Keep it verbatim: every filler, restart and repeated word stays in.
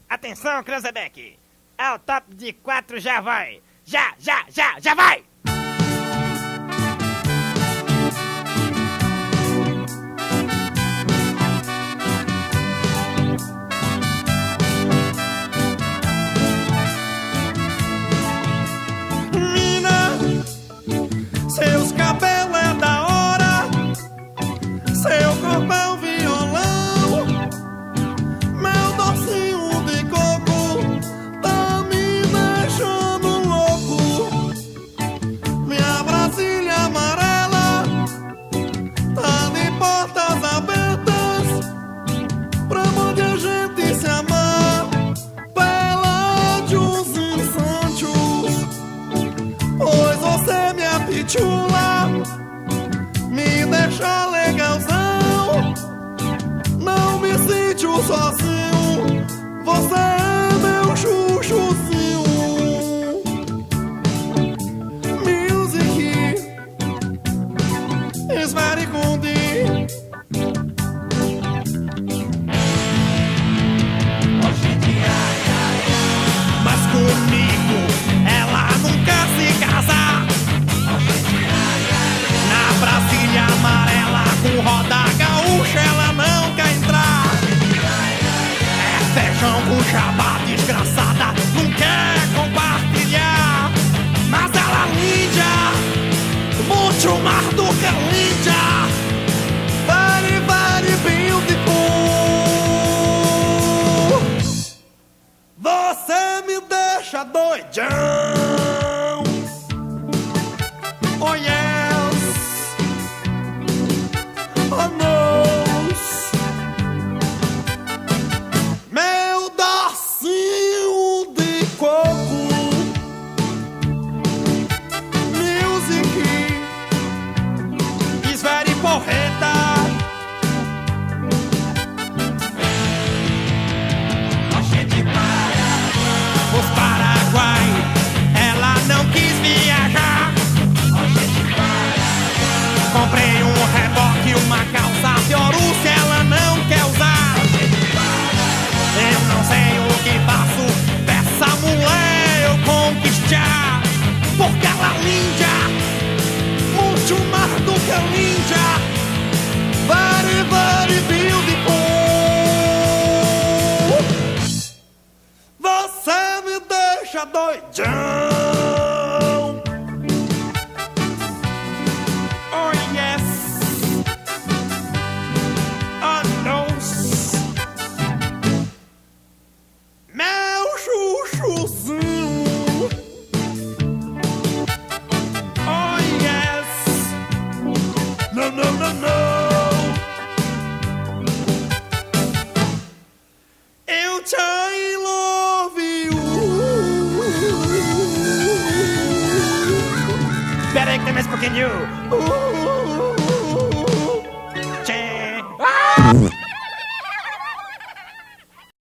Atenção, Cranzebeck. Ao top de quatro já vai. Já, já, já, já vai! Seus cabelos é da hora, seu corpo é um violão, meu docinho de coco tá me deixando louco. Minha Brasília amarela tá de portas abertas pra onde a gente se amar. Pelados e Santos, pois você me apitula, me deixa legalzão, não me sinto sozinho, você é meu chuchuzinho. Music is very good. Mas comigo ela nunca se casar. Na Brasília amarela com roda gaúcha ela não quer entrar. É feijão com jabá desgraçada, não quer compartilhar. Mas ela linda, muito mais do que linda. Very, very beautiful. Você me deixa doidão. Oh yes, oh nos, meu docinho de coco. Music is very porreta. Os Paraguai, ela não quis viajar. Comprei um reboque, uma calça Fiorúcia, ela não quer usar. Eu não sei o que faço dessa mulher eu conquistar, porque ela é linda, muito mais do que linda. Very, very beautiful. Você me deixa doidão. No, no, no, no. Eu te love you. Peraí que tem mais um pouquinho. Uh, uh, uh, uh. Tchê. Ah!